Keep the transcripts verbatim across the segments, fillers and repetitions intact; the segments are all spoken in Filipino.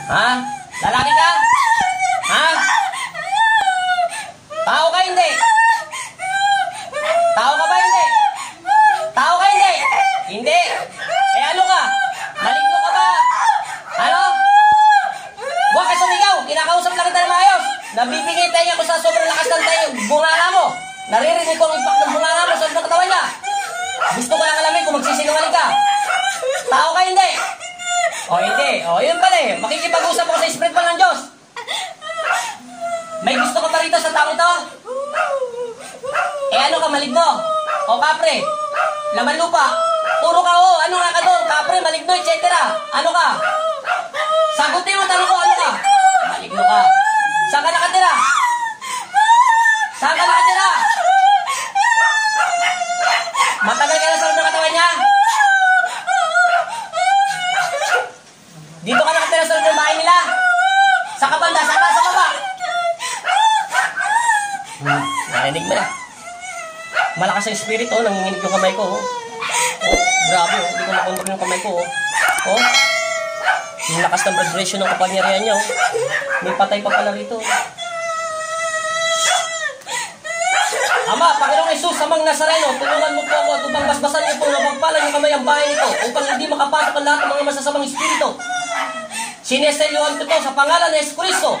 Ha? Lalaki ka? Ha? Tao ka hindi? Tao ka ba hindi? Tao ka hindi? Hindi. Eh ano ka? Maligno ka ba? Ano? Huwag ka sumigaw. Kinakausap lang kita na maayos. Nabibigay tayo ako sa sobrang lakas ng tayo. Bunganga mo. Naririnig ko ang impact ng bunganga mo sa ng katawan niya. Gusto ko lang alamin kung magsisinungaling ka. Tao ka hindi? O hindi. O yun pala eh. Makikipag-usap ako sa Spirit pa ng Diyos. May gusto ka pa rito sa tao ito? Eh ano ka, maligno? O kapre? Laman lupa? Puro ka o. Ano nga ka doon? Kapre, maligno, et cetera. Ano ka? Sagutin mo tanong ko, ano ka? Maligno ka. Saan ka nakatira? Saan ka nakatira? Matagal ka na sa loob ng katawan niya? Dito ka nakatira sa loob ng bahay nila? Sa kabanda, sa taas, sa baba? Hmm, narinig mo na. Malakas ang espiritu, oh, nanginginig yung kamay ko. Oh, oh grabe, oh. Hindi ko makontrol yung kamay ko. Oh, oh. Yung lakas ng vibration ng kapangyarihan niya. Oh. May patay pa pala rito. Ama, Panginoong Jesus, Amang Nazareno, tulungan mo po ako at upang basbasan niyo po na magpalan yung kamay ang bahay nito upang hindi makapasok ang lahat ng mga masasamang espiritu. Sineselyohan ko to sa pangalan ni Jesucristo.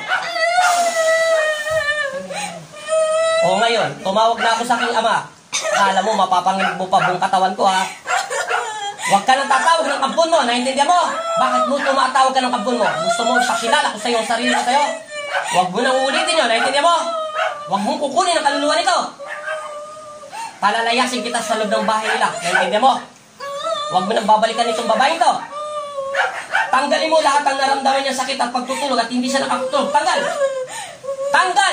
O ngayon, tumawag na ako sa aking ama. Akala mo, mapapanginig mo pa buong katawan ko, ha? Huwag ka nang tatawag ng kabon mo, naintindihan mo? Bakit mo tumatawag ka ng kabon mo? Gusto mo ipakilala ko sa iyo ang sarili ko sa'yo? Huwag mo nang ulitin yun, naintindihan mo? Huwag mong kukunin ang kaluluwa nito. Palalayasin kita sa loob ng bahay nila, naintindihan mo? Huwag mo nang babalikan itong babae ito. Tanggalin mo lahat ng naramdaman niya sakit at pagtutulog at hindi siya nakakutulog. Tanggal! Tanggal!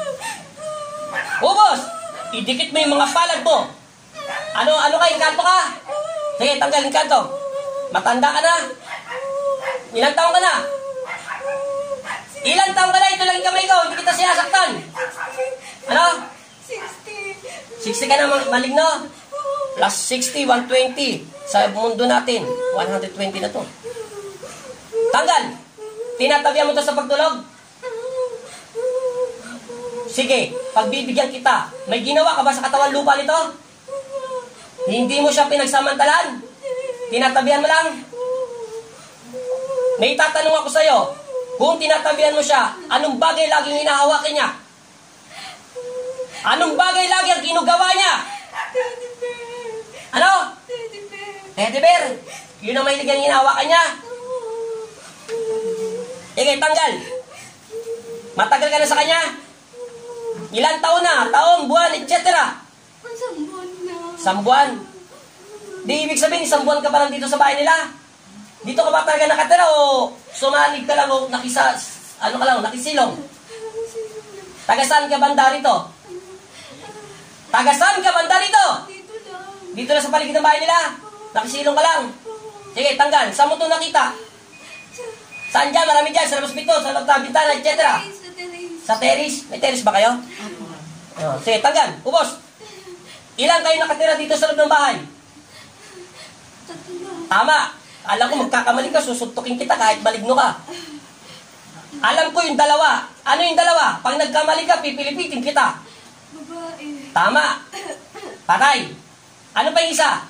Ubos! Idikit mo yung mga palad mo. Ano, ano ka? Inkanto ka? Sige, tanggal, inkanto. Matanda ka na? Ilang taong ka na? Ilang taong ka na? Ito lang yung kamay ko. Hindi kita sinasaktan. Ano? sixty. sixty ka na, maligno? Plus sixty, one twenty. Sa mundo natin, one twenty na to. Tanggal! Tinatabihan mo to sa pagtulog? Sige, pagbibigyan kita. May ginawa ka ba sa katawan lupa nito? Hindi mo siya pinagsamantalan? Tinatabihan mo lang? May tatanong ako sa'yo. Kung tinatabihan mo siya, anong bagay laging hinahawakan niya? Anong bagay lagi ang ginugawa niya? Ano? Teddy bear. Yun ang mahilig ang hinahawakan niya? Sige, tanggal. Matagal ka na sa kanya? Ilan taon na? Taon, buwan, et cetera. Isang buwan na. Isang buwan? Di ibig sabihin, isang buwan ka pa lang dito sa bahay nila? Dito ka ba talaga nakatira o sumanig ka lang o nakisa, ano ka lang, nakisilong? Taga saan ka banda rito? Taga saan ka banda rito? Dito lang. Dito na sa paligid ng bahay nila? Nakisilong ka lang? Sige, tanggal. Saan mo ito nakita? Saan dyan? Marami dyan. Sa labas pito, sa loob ng bintana, et cetera. Sa terrace? May terrace ba kayo? Oh, sige, tanggal. Ubos. Ilan kayo nakatira dito sa loob ng bahay? Tama. Alam ko magkakamali ka, susuntukin kita kahit maligno ka. Alam ko yung dalawa. Ano yung dalawa? Pag nagkamali ka, pipilipitin kita. Babae. Tama. Patay. Ano pa yung isa?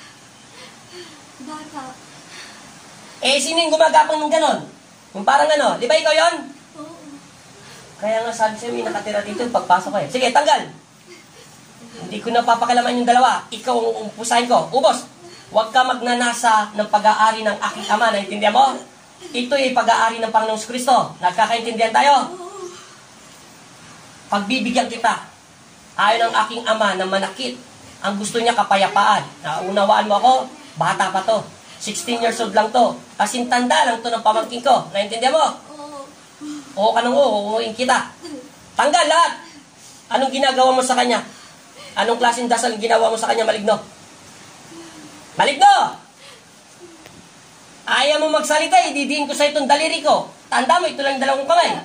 Bata. Eh, sino yung gumagapang ng ganon? Yung parang ano, di ba ikaw yon? Oo. Kaya nga sabi sa'yo, may nakatira dito, pagpasok kayo. Sige, tanggal. Hindi ko na papakalaman yung dalawa. Ikaw ang umpusahin ko. Ubos. Huwag ka magnanasa ng pag-aari ng aking ama. Naintindihan mo? Ito ay pag-aari ng Panginoong Kristo. Nagkakaintindihan tayo? Pagbibigyan kita. Ayon ng aking ama na manakit. Ang gusto niya kapayapaan. Naunawaan mo ako? Bata pa to. sixteen years old lang to. Kasing tanda lang to ng pamangkin ko. Naintindihan mo? Oo. Oo ka nung oo. Uuin kita. Tanggal lahat. Anong ginagawa mo sa kanya? Anong klaseng dasal ginawa mo sa kanya, maligno? Maligno! Ayaw mo magsalita, ididiin ko sa itong daliri ko. Tanda mo, ito lang dalawang kamay.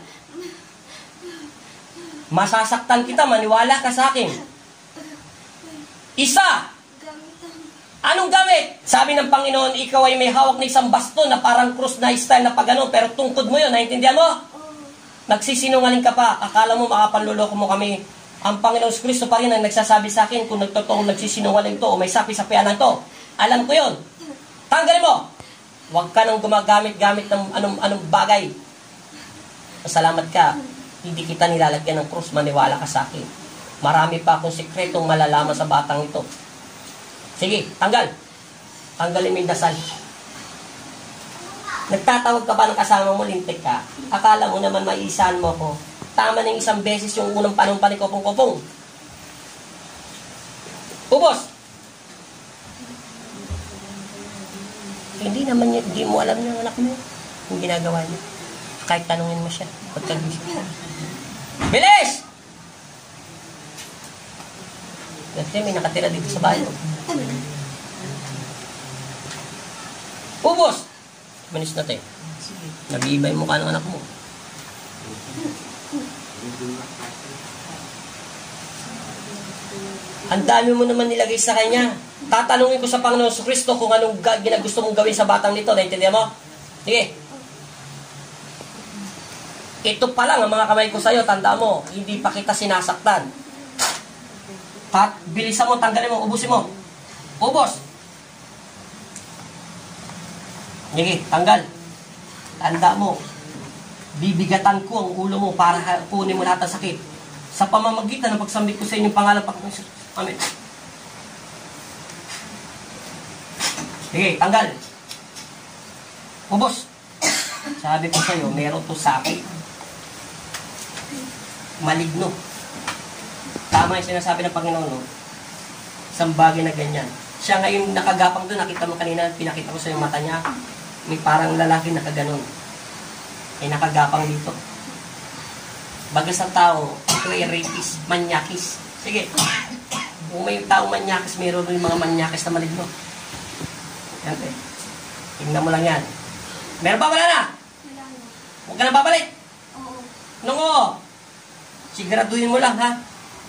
Masasaktan kita, maniwala ka sa akin. Isa! Anong gamit? Sabi ng Panginoon, ikaw ay may hawak na isang baston na parang krus na style na pagano, pero tungkod mo yun, naintindihan mo? Nagsisinungaling ka pa, akala mo makapanluloko mo kami. Ang Panginoon Kristo pa rin ang nagsasabi sa akin kung nagtotoong nagsisinungaling to o may sapi-sapianan to. Alam ko yun. Tanggalin mo! Huwag ka nang gumagamit-gamit ng anong, anong bagay. Pasalamat ka, hindi kita nilalagyan ng krus, maniwala ka sa akin. Marami pa akong sikretong malalaman sa batang ito. Sige, tanggal. Tanggalin mo yung dasal. Nagtatawag ka ba ng kasama mo, lintik ka? Akala mo naman maiisahan mo ako. Tama ng isang beses yung unang panumpa ni Kopong-Kopong. Ubos! Hindi naman yun, hindi mo alam yung anak mo. Yung ginagawa niya. Kahit tanungin mo siya. Pagkagising siya. Bilis! Kasi may nakatira dito sa bayo. Ubos! Manis natin. Nag-iiba yung mukha ng anak mo. Ang dami mo naman nilagay sa kanya. Tatanungin ko sa Panginoon Kristo kung anong ginagusto mong gawin sa batang nito. Naintindihan mo? Sige. Ito pa lang ang mga kamay ko sa'yo. Tanda mo, hindi pa kita sinasaktan. Pat, bilisan mo, tanggalin mo, ubusin mo. Ubos. Sige, tanggal. Tanda mo, bibigatan ko ang ulo mo para kunin mo lahat ng sakit. Sa pamamagitan ng pagsambit ko sa inyong pangalan, Panginoon. Amen. Sige, tanggal. Ubos. Sabi ko sa'yo, meron to sakit. Maligno. Tama yung sinasabi ng Panginoon, no? Isang bagay na ganyan. Siya ngayon nakagapang doon, nakita mo kanina, pinakita ko sa yung mata niya, may parang lalaki nakaganon. Ay nakagapang dito. Bagas ang tao, ito ay rapist, manyakis. Sige, kung may tao manyakis, mayroon rin mga manyakis na maligno. Yan, eh. Tingnan mo lang yan. Meron pa, wala na? Wala na. Huwag ka na babalik. Oo. Nung oo, siguraduhin mo lang, ha?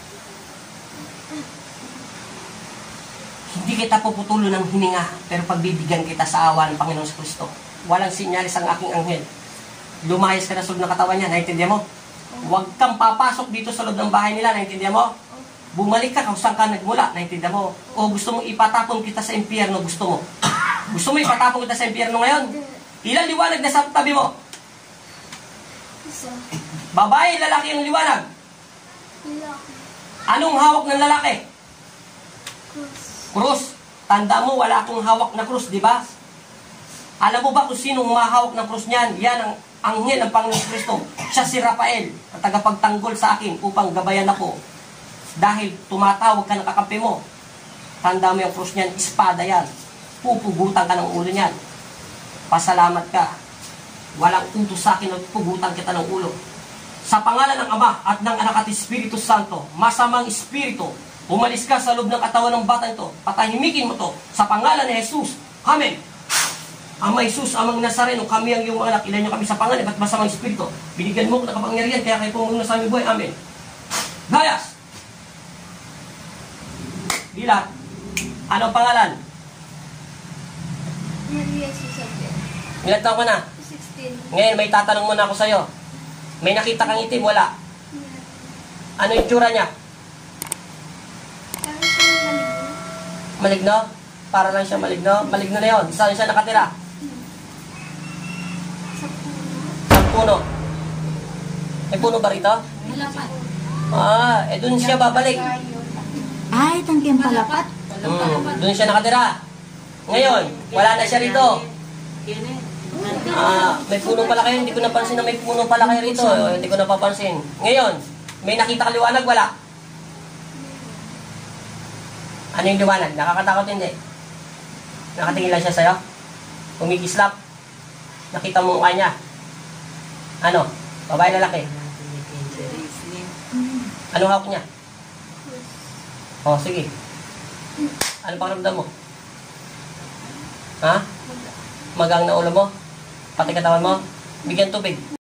Hindi kita puputulo ng hininga, pero pagbibigyan kita sa awa ng Panginoon sa Kristo. Walang sinyalis ang aking anghel. Lumayas ka na sa loob ng katawan niya, naintindihan mo? Huwag kang papasok dito sa loob ng bahay nila, naintindihan mo? Bumalik ka kung saan ka nagmula, naintindihan mo? O gusto mong ipatapon kita sa impyerno, gusto mo? Gusto mo ipatapon kita sa impyerno ngayon? Ilan liwanag na sa tabi mo? Isa. Babae, lalaki ang liwanag. Lalaki. Anong hawak ng lalaki? Cross. Krus. Tanda mo, wala akong hawak na krus, di ba? Alam mo ba kung sinong mahawak ng krus niyan? Yan ang anghel ng Panginoon Kristo. Siya si Rafael, ang tagapagtanggol sa akin upang gabayan ako. Dahil tumatawag ka ng kakampi mo. Tanda mo yung krus niyan, espada yan. Pupugutan ka ng ulo niyan. Pasalamat ka. Walang utos sa akin na pugutan kita ng ulo. Sa pangalan ng Ama at ng Anak at Espiritu Santo, masamang espiritu, umalis ka sa loob ng katawan ng bata ito. Patahimikin mo to sa pangalan ni Jesus. Amen. Ama Jesus, Amang Nazareno, kami ang iyong mga anak. Ilan niyo kami sa pangalan at masamang espiritu. Binigyan mo ko ng kapangyarihan, kaya kayo pumuna sa aming buhay. Amen. Gayas! Bilat. Anong pangalan? Maria Susabel. Ilan taon ka na? sixteen. Ngayon, may tatanong muna ako sa'yo. May nakita kang itim, wala. Ano yung tsura niya? Parang siya maligno. Maligno? Para lang siya maligno? Maligno na yun. Saan siya nakatira? Sa puno. Sa puno. May puno ba rito? Malapat. Ah, eh dun siya babalik. Ay, tangkiyang palapat. Hmm, dun siya nakatira. Ngayon, wala na siya rito. Ah, may puno pala kayo. Hindi ko napansin na may puno pala kayo rito. Hindi ko napapansin. Ngayon, may nakita ka liwanag? Wala. Ano yung liwanag? Nakakatakot hindi? Nakatingin lang siya sa'yo? Kumikislap? Nakita mo mukha niya? Ano? Babae, lalaki? Anong hawak niya? Oh, sige. Ano pang ramdam mo? Ha? Magang na ulo mo? Pati katawan mo? Bigyan tubig.